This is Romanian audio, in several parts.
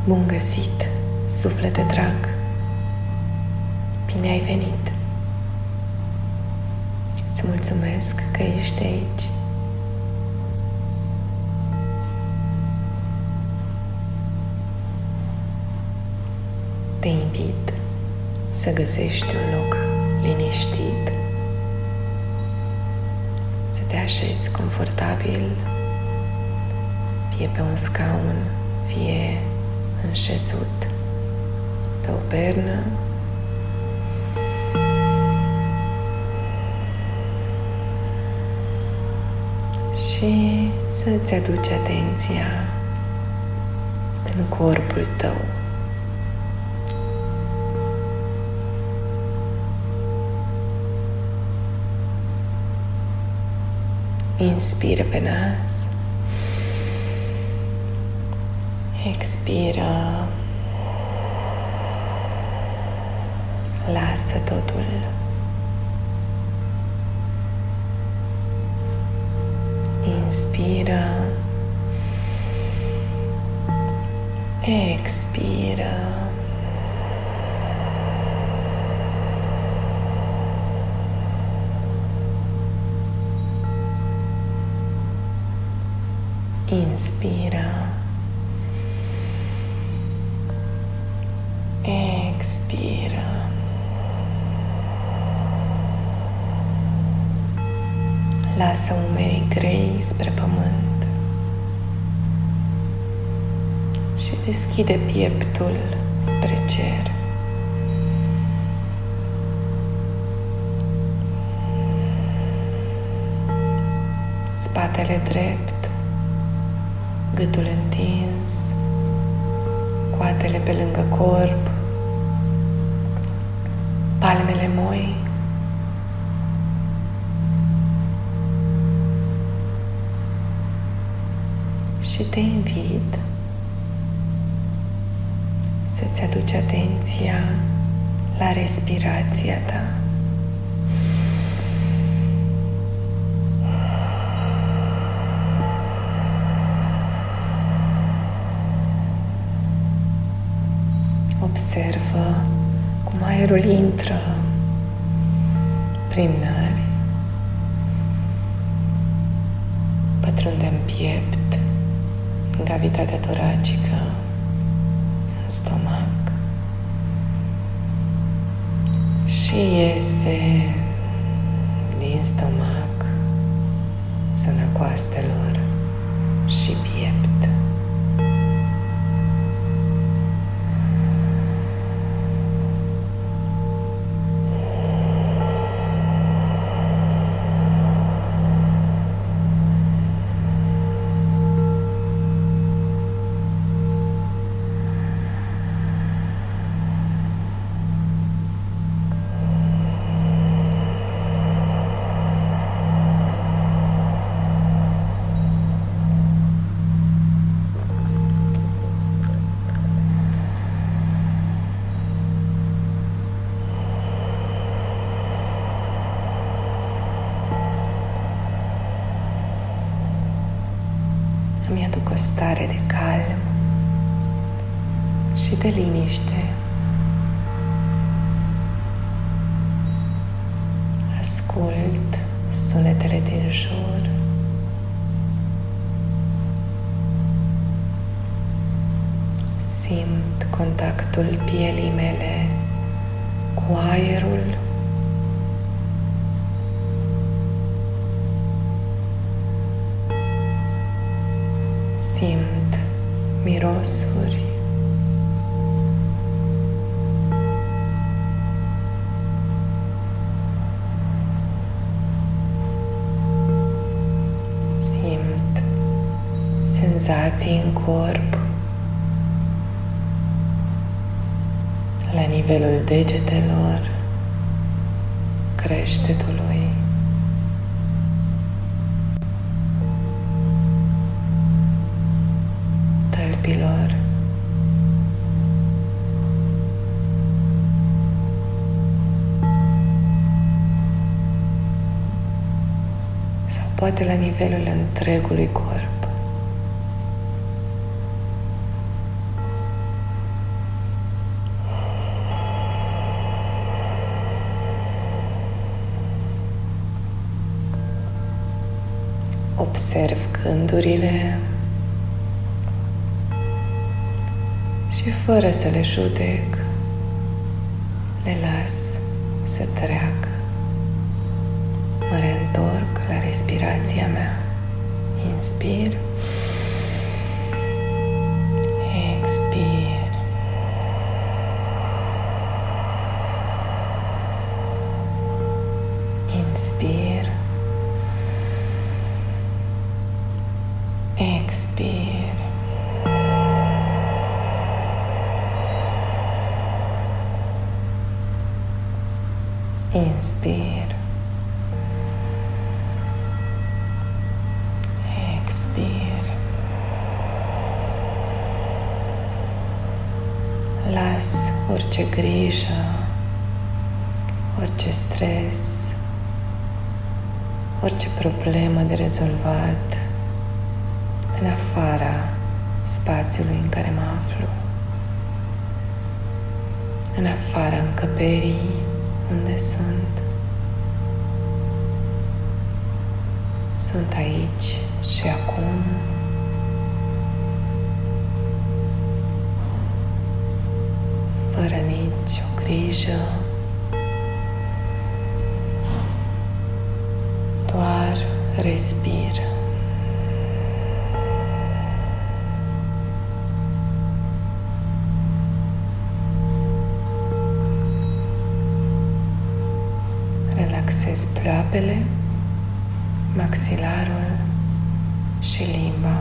Bun găsit, suflete drag! Bine ai venit! Îți mulțumesc că ești aici. Te invit să găsești un loc liniștit, să te așezi confortabil, fie pe un scaun, fie înșezut pe o pernă. Și să-ți aduci atenția în corpul tău. Inspiră pe nas. Expiră. Lasă totul. Inspiră. Expiră. Inspiră. Expiră. Lasă umerii grei spre pământ și deschide pieptul spre cer. Spatele drept, gâtul întins, coatele pe lângă corp, palmele moi. Și te invit să-ți aduci atenția la respirația ta. Observă cum aerul intră prin nări, pătrunde în piept, în cavitatea toracică, în stomac și iese din stomac, zona coastelor și piept. Îmi aduc o stare de calm și de liniște. Ascult sunetele din jur. Simt contactul pielii mele cu aerul. Simt mirosuri. Simt senzații în corp, la nivelul degetelor, creștetului, tălpilor, sau poate la nivelul întregului corp. observ gândurile și fără să le judec, le las să treacă. Mă reîntorc la respirația mea. Inspir. Expir. Inspir. Expir. Inspir. Expir. Las orice grijă, orice stres, orice problemă de rezolvat în afara spațiului în care mă aflu, în afara încăperii unde sunt. Sunt aici și acum. Fără nici o grijă, doar respir. Relaxez ploapele, maxilarul și limba.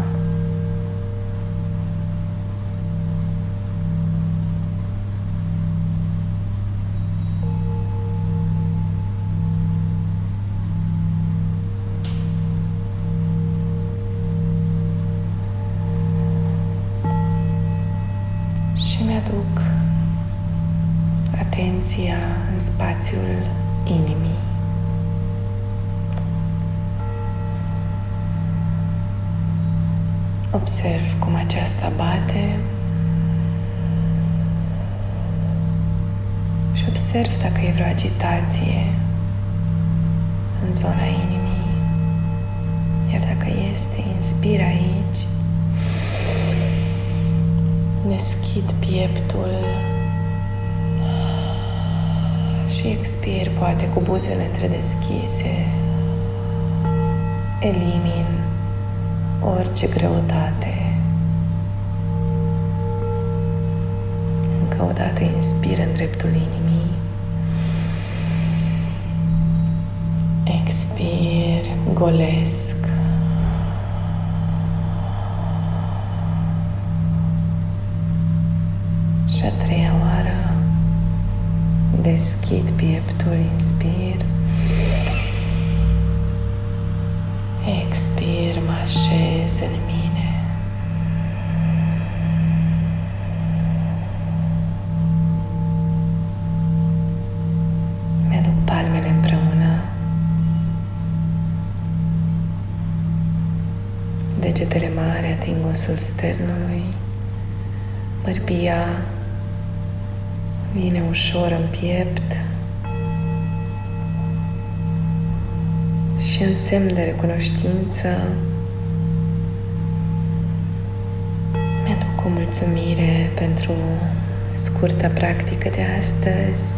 Și mi-aduc atenția în spațiul inimii. Observ cum aceasta bate și observ dacă e vreo agitație în zona inimii. Iar dacă este, inspir aici, deschid pieptul și expir, poate cu buzele întredeschise. Elimin orice greutate. Încă o dată inspir în dreptul inimii. Expir, golesc. Și a treia oară deschid pieptul, inspir. Expir, mă așez în mine. Mi-aduc palmele împreună. Degetele mari ating osul sternului. Bărbia vine ușor în piept. Și în semn de recunoștință mi-aduc o mulțumire pentru scurta practică de astăzi,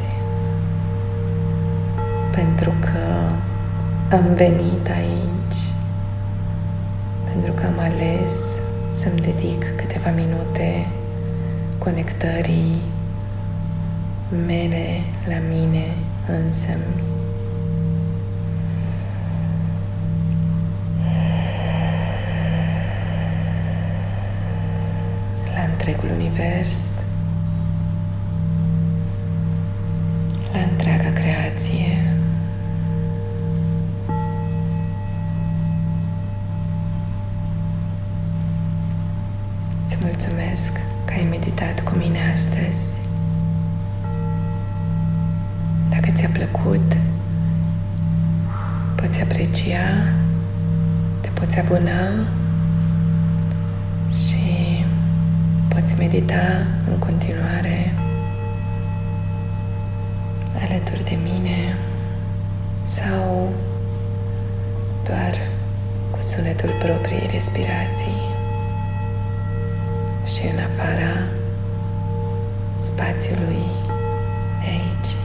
pentru că am venit aici, pentru că am ales să-mi dedic câteva minute conectării mele la mine însămi. Întregul univers, la întreaga creație. Îți mulțumesc că ai meditat cu mine astăzi. Dacă ți-a plăcut, poți aprecia, te poți abona și poți medita în continuare alături de mine sau doar cu sunetul zgomotul propriei respirații și în afara spațiului de aici.